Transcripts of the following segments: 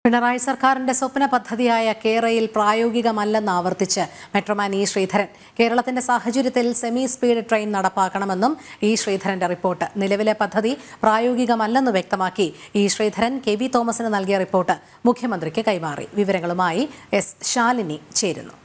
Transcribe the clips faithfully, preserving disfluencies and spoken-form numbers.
പിണറായി സർക്കാരിന്റെ സ്വപ്ന പദ്ധതിയായ കേരയിൽ പ്രായോഗികമല്ലെന്ന് ആവർത്തിച്ച് മെട്രോമാൻ ഇ ശ്രീധരൻ. കേരളത്തിന്റെ സാഹചര്യത്തിൽ സെമി സ്പീഡ് ട്രെയിൻ നടപ്പാക്കണമെന്നും ഇ ശ്രീധരന്റെ റിപ്പോർട്ട്. നിലവിലെ പദ്ധതി പ്രായോഗികമല്ലെന്ന് വ്യക്തമാക്കി ഇ ശ്രീധരൻ കെ വി തോമസിന് നൽകിയ റിപ്പോർട്ട് മുഖ്യമന്ത്രിക്ക് കൈമാറി. വിവരങ്ങളുമായി എസ് ശാലിനി ചേരുന്നു.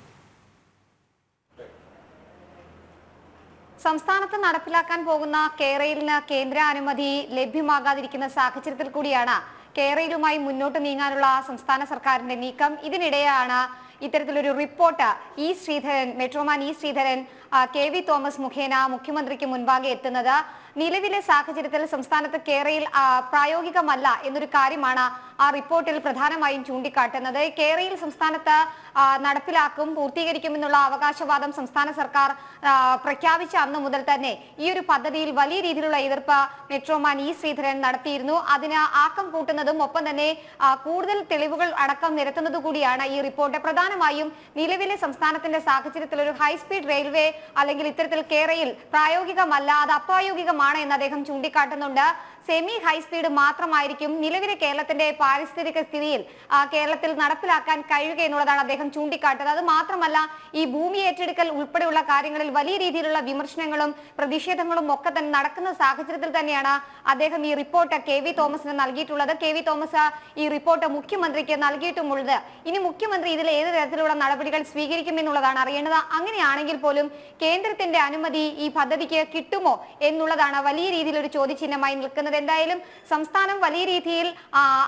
സംസ്ഥാനത്ത് നടപ്പിലാക്കാൻ പോകുന്ന കേരളിന് കേന്ദ്ര അനുമതി ലഭ്യമാകാതിരിക്കുന്ന സാഹചര്യത്തിൽ കൂടിയാണ് കേരളവുമായി മുന്നോട്ട് നീങ്ങാനുള്ള സംസ്ഥാന സർക്കാരിന്റെ നീക്കം. ഇതിനിടെയാണ് ഇത്തരത്തിലൊരു report E Sreedharan metroman E Sreedharan K V Thomas മുഖേന മുഖ്യമന്ത്രിക്ക് മുൻപാകെ എത്തുന്നത്. നിലവിലെ സാഹചര്യത്തിൽ സംസ്ഥാനത്ത് കേരയിൽ പ്രായോഗികമല്ല എന്നൊരു കാര്യമാണ് ആ റിപ്പോർട്ടിൽ പ്രധാനമായും ചൂണ്ടിക്കാട്ടുന്നത്. കേരയിൽ സംസ്ഥാനത്ത് നടപ്പിലാക്കും പൂർത്തീകരിക്കുമെന്നുള്ള അവകാശവാദം സംസ്ഥാന സർക്കാർ പ്രഖ്യാപിച്ച അന്ന് മുതൽ തന്നെ ഈ ഒരു പദ്ധതിയിൽ വലിയ രീതിയിലുള്ള എതിർപ്പ് മെട്രോമാൻ ഇ ശ്രീധരൻ നടത്തിയിരുന്നു. അതിന് ആക്കം കൂട്ടുന്നതും ഒപ്പം തന്നെ കൂടുതൽ തെളിവുകൾ അടക്കം നിരത്തുന്നത് കൂടിയാണ് ഈ റിപ്പോർട്ട്. പ്രധാനമായും നിലവിലെ സംസ്ഥാനത്തിന്റെ സാഹചര്യത്തിൽ ഒരു ഹൈസ്പീഡ് റെയിൽവേ അല്ലെങ്കിൽ ഇത്തരത്തിൽ കേരയിൽ പ്രായോഗികമല്ല, അത് അപ്രായോഗികമാണ് എന്ന് അദ്ദേഹം ചൂണ്ടിക്കാട്ടുന്നുണ്ട്. സെമി ഹൈസ്പീഡ് മാത്രമായിരിക്കും നിലവിലെ കേരളത്തിന്റെ പാരിസ്ഥിതിക സ്ഥിതിയിൽ കേരളത്തിൽ നടപ്പിലാക്കാൻ കഴിയുക എന്നുള്ളതാണ് അദ്ദേഹം ചൂണ്ടിക്കാട്ടുന്നത്. അത് മാത്രമല്ല, ഈ ഭൂമി ഏറ്റെടുക്കൽ ഉൾപ്പെടെയുള്ള കാര്യങ്ങളിൽ വലിയ രീതിയിലുള്ള വിമർശനങ്ങളും പ്രതിഷേധങ്ങളും ഒക്കെ തന്നെ നടക്കുന്ന സാഹചര്യത്തിൽ തന്നെയാണ് അദ്ദേഹം ഈ റിപ്പോർട്ട് കെ വി തോമസിന് നൽകിയിട്ടുള്ളത്. കെ വി തോമസ് ഈ റിപ്പോർട്ട് മുഖ്യമന്ത്രിക്ക് നൽകിയിട്ടുമുള്ളത്. ഇനി മുഖ്യമന്ത്രി ഇതിൽ ഏത് തരത്തിലുള്ള നടപടികൾ സ്വീകരിക്കുമെന്നുള്ളതാണ് അറിയേണ്ടത്. അങ്ങനെയാണെങ്കിൽ പോലും കേന്ദ്രത്തിന്റെ അനുമതി ഈ പദ്ധതിക്ക് കിട്ടുമോ എന്നുള്ളതാണ് വലിയ രീതിയിൽ ഒരു ചോദ്യചിഹ്നമായി നിൽക്കുന്നത്. എന്തായാലും സംസ്ഥാനം വലിയ രീതിയിൽ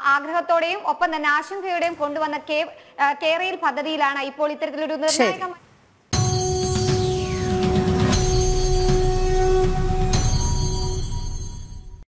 ആഗ്രഹത്തോടെയും ഒപ്പം തന്നെ ആശങ്കയോടെയും കൊണ്ടുവന്ന കേരയിൽ പദ്ധതിയിലാണ് ഇപ്പോൾ ഇത്തരത്തിലൊരു നിർണായക